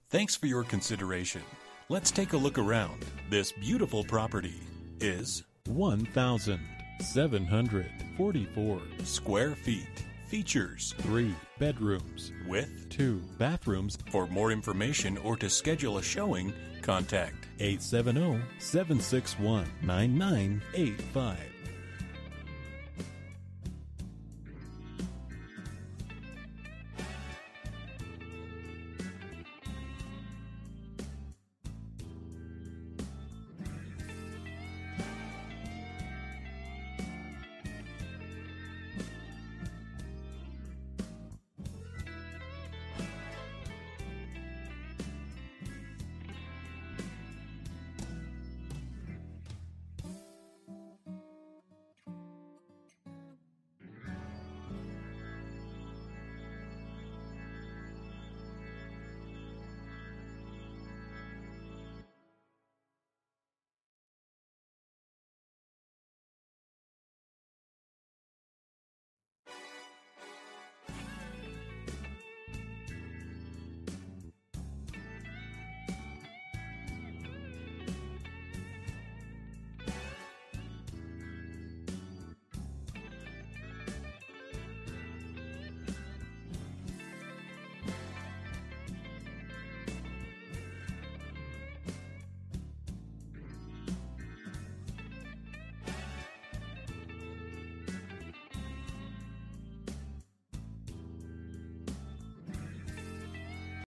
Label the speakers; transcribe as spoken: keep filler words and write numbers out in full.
Speaker 1: Thanks for your consideration. Let's take a look around. This beautiful property is
Speaker 2: one thousand seven hundred forty-four
Speaker 1: square feet. Features
Speaker 2: three bedrooms
Speaker 1: with
Speaker 2: two bathrooms.
Speaker 1: For more information or to schedule a showing, contact
Speaker 2: eight seven zero, seven six one, nine nine eight five.